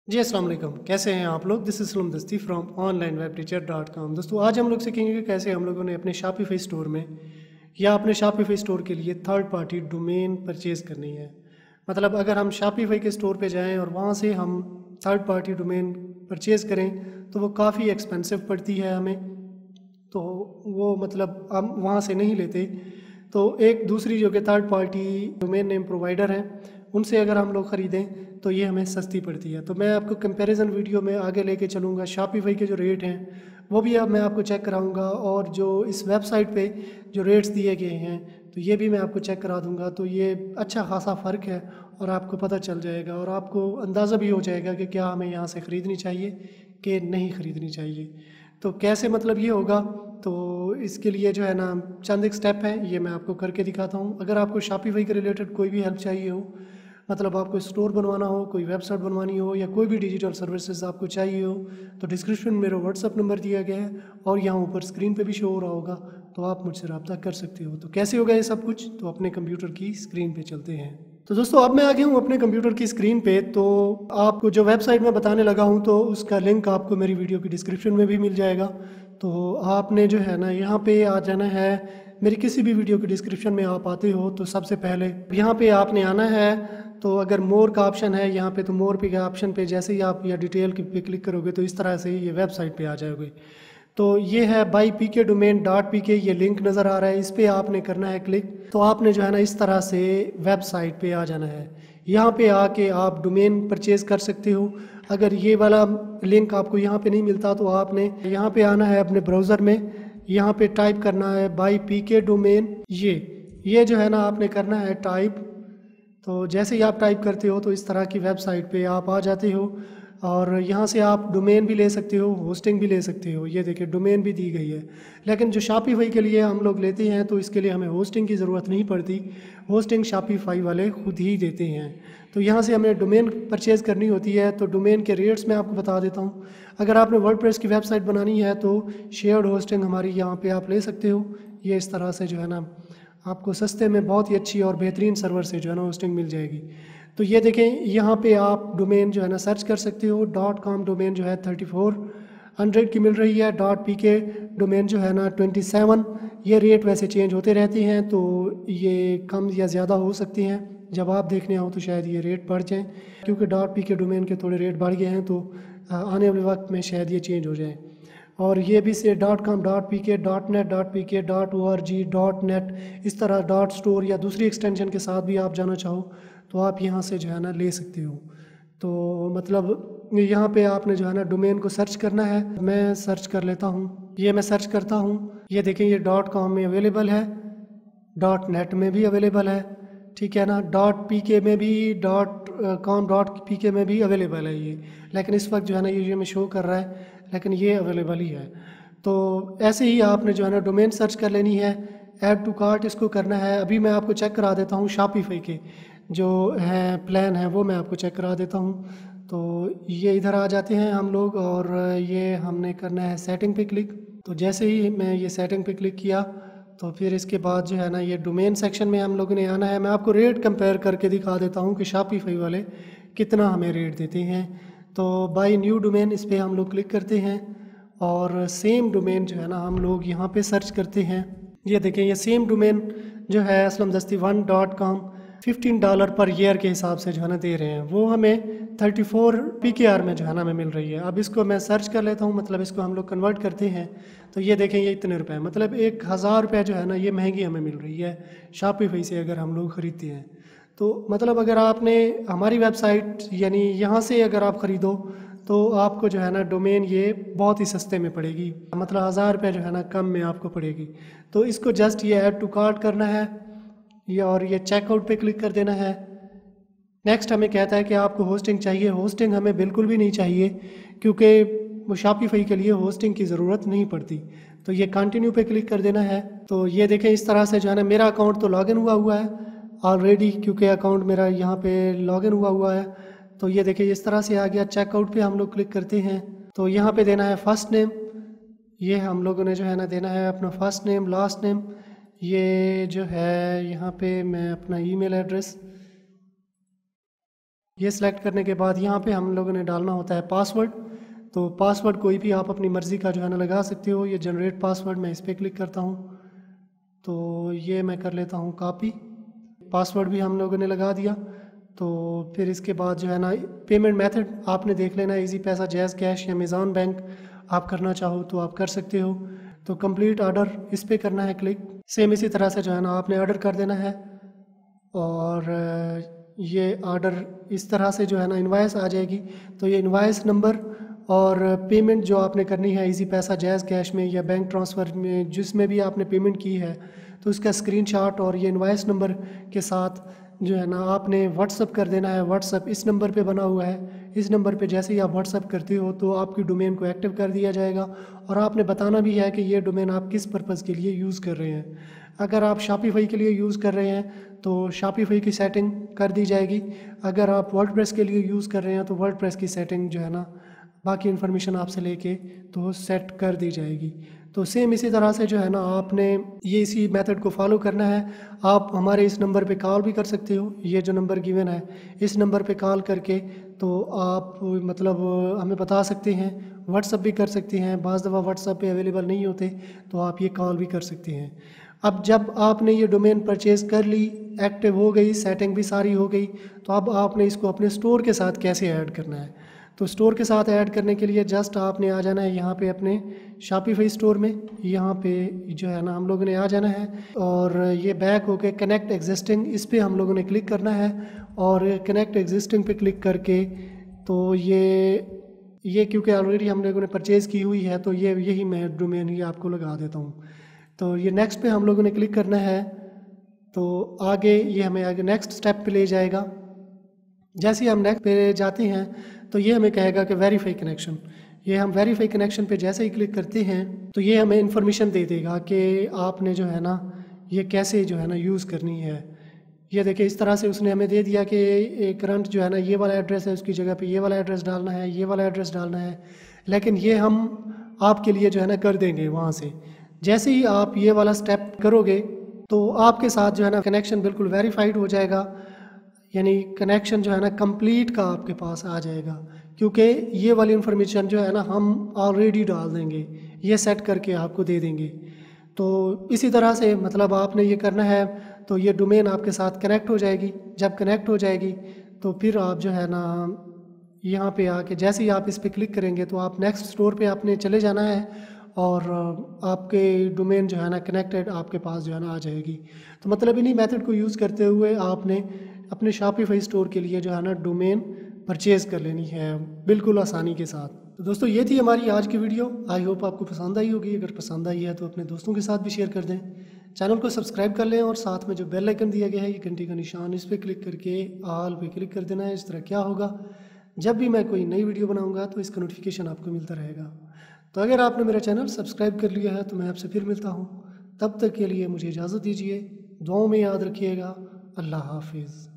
जी अस्सलाम वालेकुम, कैसे हैं आप लोग। दिस इज सलम दस्ती फ्रॉम onlinewebteacher.com। दोस्तों आज हम लोग सीखेंगे कि कैसे हम लोगों ने अपने शॉपिफाई स्टोर में या अपने शॉपिफाई स्टोर के लिए थर्ड पार्टी डोमेन परचेज़ करनी है। मतलब अगर हम शॉपिफाई के स्टोर पे जाएं और वहाँ से हम थर्ड पार्टी डोमेन परचेज़ करें तो वो काफ़ी एक्सपेंसिव पड़ती है हमें, तो वो मतलब हम वहाँ से नहीं लेते। तो एक दूसरी जो कि third party domain name provider हैं उनसे अगर हम लोग ख़रीदें तो ये हमें सस्ती पड़ती है। तो मैं आपको कंपैरिजन वीडियो में आगे लेके चलूँगा। शॉपिफाई के जो रेट हैं वो भी अब मैं आपको चेक कराऊँगा, और जो इस वेबसाइट पे जो रेट्स दिए गए हैं तो ये भी मैं आपको चेक करा दूँगा। तो ये अच्छा खासा फ़र्क है और आपको पता चल जाएगा और आपको अंदाज़ा भी हो जाएगा कि क्या हमें यहाँ से ख़रीदनी चाहिए कि नहीं ख़रीदनी चाहिए। तो कैसे मतलब ये होगा, तो इसके लिए जो है ना चंद एक स्टेप हैं, ये मैं आपको करके दिखाता हूँ। अगर आपको शॉपिफाई के रिलेटेड कोई भी हेल्प चाहिए हो, मतलब आपको स्टोर बनवाना हो, कोई वेबसाइट बनवानी हो या कोई भी डिजिटल सर्विसेज आपको चाहिए हो, तो डिस्क्रिप्शन में मेरा व्हाट्सअप नंबर दिया गया है और यहाँ ऊपर स्क्रीन पे भी शो हो रहा होगा, तो आप मुझसे रब्ता कर सकते हो। तो कैसे होगा ये सब कुछ, तो अपने कंप्यूटर की स्क्रीन पे चलते हैं। तो दोस्तों अब मैं आ गया हूँ अपने कंप्यूटर की स्क्रीन पे। तो आपको जो वेबसाइट मैं बताने लगा हूँ तो उसका लिंक आपको मेरी वीडियो की डिस्क्रिप्शन में भी मिल जाएगा। तो आपने जो है ना यहाँ पे आ जाना है। मेरी किसी भी वीडियो की डिस्क्रिप्शन में आप आते हो तो सबसे पहले यहाँ पे आपने आना है। तो अगर मोर का ऑप्शन है यहाँ पे, तो मोर पे के ऑप्शन पे जैसे ही आप या डिटेल पे क्लिक करोगे तो इस तरह से ये वेबसाइट पे आ जाओगे। तो ये है buy P K domain dot P K, ये लिंक नज़र आ रहा है, इस पर आपने करना है क्लिक। तो आपने जो है ना इस तरह से वेबसाइट पे आ जाना है। यहाँ पे आके आप डोमेन परचेज़ कर सकते हो। अगर ये वाला लिंक आपको यहाँ पे नहीं मिलता तो आपने यहाँ पे आना है अपने ब्राउज़र में, यहाँ पे टाइप करना है बाई पी के डोमेन। ये जो है ना आपने करना है टाइप। तो जैसे ही आप टाइप करते हो तो इस तरह की वेबसाइट पे आप आ जाते हो और यहाँ से आप डोमेन भी ले सकते हो, होस्टिंग भी ले सकते हो। ये देखिए डोमेन भी दी गई है, लेकिन जो शॉपिफाई के लिए हम लोग लेते हैं तो इसके लिए हमें होस्टिंग की ज़रूरत नहीं पड़ती। होस्टिंग शॉपिफाई वाले खुद ही देते हैं। तो यहाँ से हमें डोमेन परचेज़ करनी होती है। तो डोमेन के रेट्स मैं आपको बता देता हूँ। अगर आपने वर्डप्रेस की वेबसाइट बनानी है तो शेयर्ड होस्टिंग हमारी यहाँ पर आप ले सकते हो। ये इस तरह से जो है ना आपको सस्ते में बहुत ही अच्छी और बेहतरीन सर्वर से जो है ना होस्टिंग मिल जाएगी। तो ये देखें यहाँ पे आप डोमेन जो है ना सर्च कर सकते हो। .com डोमेन जो है 3400 की मिल रही है। .pk डोमेन जो है ना 27। ये रेट वैसे चेंज होते रहते हैं, तो ये कम या ज़्यादा हो सकती हैं। जब आप देखने आओ तो शायद ये रेट बढ़ जाएँ, क्योंकि .pk डोमेन के थोड़े रेट बढ़ गए हैं, तो आने वाले वक्त में शायद ये चेंज हो जाए। और ये भी से .com .pk .net .pk .org .net इस तरह .store या दूसरी एक्सटेंशन के साथ भी आप जाना चाहो तो आप यहाँ से जो है ना ले सकते हो। तो मतलब यहाँ पे आपने जो है ना डोमेन को सर्च करना है। मैं सर्च कर लेता हूँ, ये मैं सर्च करता हूँ। ये देखें ये .com में अवेलेबल है, .net में भी अवेलेबल है, ठीक है ना। .pk में भी .com .pk में भी अवेलेबल है ये, लेकिन इस वक्त जो है ना ये में शो कर रहा है, लेकिन ये अवेलेबल ही है। तो ऐसे ही आपने जो है ना डोमेन सर्च कर लेनी है। ऐड टू कार्ट इसको करना है। अभी मैं आपको चेक करा देता हूँ शॉपिफाई के जो है प्लान है वो मैं आपको चेक करा देता हूँ। तो ये इधर आ जाते हैं हम लोग और ये हमने करना है सेटिंग पे क्लिक। तो जैसे ही मैं ये सेटिंग पे क्लिक किया तो फिर इसके बाद जो है ना ये डोमेन सेक्शन में हम लोगों ने आना है। मैं आपको रेट कंपेयर करके दिखा देता हूँ कि शॉपिफाई वाले कितना हमें रेट देते हैं। तो बाई न्यू डोमेन इस पर हम लोग क्लिक करते हैं और सेम डोमेन जो है ना हम लोग यहाँ पे सर्च करते हैं। ये देखें ये सेम डोमेन जो है aslamdasti1.com $15 पर ईयर के हिसाब से जो है ना दे रहे हैं, वो हमें 34 PKR में जो है ना हमें मिल रही है। अब इसको मैं सर्च कर लेता हूँ, मतलब इसको हम लोग कन्वर्ट करते हैं तो ये देखें ये इतने रुपए, मतलब 1000 रुपये जो है ना ये महंगी हमें मिल रही है शॉपिफाई से अगर हम लोग ख़रीदते हैं। तो मतलब अगर आपने हमारी वेबसाइट यानी यहाँ से अगर आप ख़रीदो तो आपको जो है ना डोमेन ये बहुत ही सस्ते में पड़ेगी, मतलब 1000 रुपये जो है ना कम में आपको पड़ेगी। तो इसको जस्ट ये ऐड टू कार्ट करना है ये, और ये चेकआउट पे क्लिक कर देना है। नेक्स्ट हमें कहता है कि आपको होस्टिंग चाहिए। होस्टिंग हमें बिल्कुल भी नहीं चाहिए, क्योंकि शॉपिफाई के लिए होस्टिंग की ज़रूरत नहीं पड़ती। तो ये कंटिन्यू पे क्लिक कर देना है। तो ये देखें इस तरह से जो है ना मेरा अकाउंट तो लॉगिन हुआ है ऑलरेडी, क्योंकि अकाउंट मेरा यहाँ पे लॉगिन हुआ है। तो ये देखिए इस तरह से आ गया। चेकआउट पे हम लोग क्लिक करते हैं तो यहाँ पे देना है फर्स्ट नेम। ये हम लोगों ने जो है ना देना है अपना फर्स्ट नेम, लास्ट नेम। ये जो है यहाँ पे मैं अपना ईमेल एड्रेस ये सिलेक्ट करने के बाद यहाँ पे हम लोगों ने डालना होता है पासवर्ड। तो पासवर्ड कोई भी आप अपनी मर्ज़ी का जो है ना लगा सकते हो। ये जनरेट पासवर्ड, मैं इस पर क्लिक करता हूँ तो ये मैं कर लेता हूँ कॉपी। पासवर्ड भी हम लोगों ने लगा दिया। तो फिर इसके बाद जो है ना पेमेंट मेथड आपने देख लेना, इजी पैसा, जैज़ कैश या अमेज़ॉन बैंक आप करना चाहो तो आप कर सकते हो। तो कंप्लीट ऑर्डर इस पर करना है क्लिक। सेम इसी तरह से जो है ना आपने ऑर्डर कर देना है और ये ऑर्डर इस तरह से जो है ना इनवॉइस आ जाएगी। तो ये इनवॉइस नंबर और पेमेंट जो आपने करनी है इजी पैसा, जैज़ कैश में या बैंक ट्रांसफ़र में, जिसमें भी आपने पेमेंट की है, तो उसका स्क्रीनशॉट और ये इनवॉइस नंबर के साथ जो है ना आपने व्हाट्सअप कर देना है। व्हाट्सअप इस नंबर पे बना हुआ है। इस नंबर पे जैसे ही आप व्हाट्सअप करते हो तो आपकी डोमेन को एक्टिव कर दिया जाएगा और आपने बताना भी है कि ये डोमेन आप किस पर्पज़ के लिए यूज़ कर रहे हैं। अगर आप शॉपिफाई के लिए यूज़ कर रहे हैं तो शॉपिफाई की सेटिंग कर दी जाएगी। अगर आप वर्डप्रेस के लिए यूज़ कर रहे हैं तो वर्डप्रेस की सेटिंग जो है ना बाकी इन्फॉर्मेशन आपसे लेके तो सेट कर दी जाएगी। तो सेम इसी तरह से जो है ना आपने ये इसी मेथड को फॉलो करना है। आप हमारे इस नंबर पे कॉल भी कर सकते हो, ये जो नंबर गिवन है इस नंबर पे कॉल करके तो आप मतलब हमें बता सकते हैं। व्हाट्सअप भी कर सकते हैं, बाज़ दफ़ा व्हाट्सअप पे अवेलेबल नहीं होते तो आप ये कॉल भी कर सकते हैं। अब जब आपने ये डोमेन परचेज़ कर ली, एक्टिव हो गई, सेटिंग भी सारी हो गई, तो अब आपने इसको अपने स्टोर के साथ कैसे ऐड करना है। तो स्टोर के साथ ऐड करने के लिए जस्ट आपने आ जाना है यहाँ पे अपने शॉपिफाई स्टोर में। यहाँ पे जो है ना हम लोगों ने आ जाना है और ये बैक होके कनेक्ट एग्जिस्टिंग, इस पे हम लोगों ने क्लिक करना है और कनेक्ट एग्जिस्टिंग पे क्लिक करके तो ये क्योंकि ऑलरेडी हम लोगों ने परचेज़ की हुई है तो यही मैं डोमेन ही आपको लगा देता हूँ। तो ये नेक्स्ट पे हम लोगों ने क्लिक करना है तो आगे ये हमें आगे नेक्स्ट स्टेप पे ले जाएगा। जैसे ही हम नेक्स्ट पे जाते हैं तो ये हमें कहेगा कि वेरीफाई कनेक्शन। ये हम वेरीफाई कनेक्शन पे जैसे ही क्लिक करते हैं तो ये हमें इन्फॉर्मेशन दे देगा कि आपने जो है ना ये कैसे जो है ना यूज़ करनी है। ये देखिए इस तरह से उसने हमें दे दिया कि करंट जो है ना ये वाला एड्रेस है, उसकी जगह पे ये वाला एड्रेस डालना है, ये वाला एड्रेस डालना है। लेकिन ये हम आपके लिए जो है ना कर देंगे वहाँ से। जैसे ही आप ये वाला स्टेप करोगे तो आपके साथ जो है ना कनेक्शन बिल्कुल वेरीफाइड हो जाएगा, यानी कनेक्शन जो है ना कंप्लीट का आपके पास आ जाएगा। क्योंकि ये वाली इन्फॉर्मेशन जो है ना हम ऑलरेडी डाल देंगे, ये सेट करके आपको दे देंगे। तो इसी तरह से मतलब आपने ये करना है तो ये डोमेन आपके साथ कनेक्ट हो जाएगी। जब कनेक्ट हो जाएगी तो फिर आप जो है ना यहाँ पे आके जैसे ही आप इस पर क्लिक करेंगे तो आप नेक्स्ट स्टोर पे आपने चले जाना है और आपके डोमेन जो है ना कनेक्टेड आपके पास जो है ना आ जाएगी। तो मतलब इन्हीं मेथड को यूज़ करते हुए आपने अपने शॉपिफाई स्टोर के लिए जो है ना डोमेन परचेज़ कर लेनी है बिल्कुल आसानी के साथ। तो दोस्तों ये थी हमारी आज की वीडियो। आई होप आपको पसंद आई होगी। अगर पसंद आई है तो अपने दोस्तों के साथ भी शेयर कर दें। चैनल को सब्सक्राइब कर लें और साथ में जो बेल आइकन दिया गया है ये घंटी का निशान, इस पर क्लिक करके ऑल पे क्लिक कर देना है। इस तरह क्या होगा, जब भी मैं कोई नई वीडियो बनाऊँगा तो इसका नोटिफिकेशन आपको मिलता रहेगा। तो अगर आपने मेरा चैनल सब्सक्राइब कर लिया है तो मैं आपसे फिर मिलता हूँ। तब तक के लिए मुझे इजाज़त दीजिए। दुआओं में याद रखिएगा। अल्लाह हाफिज़।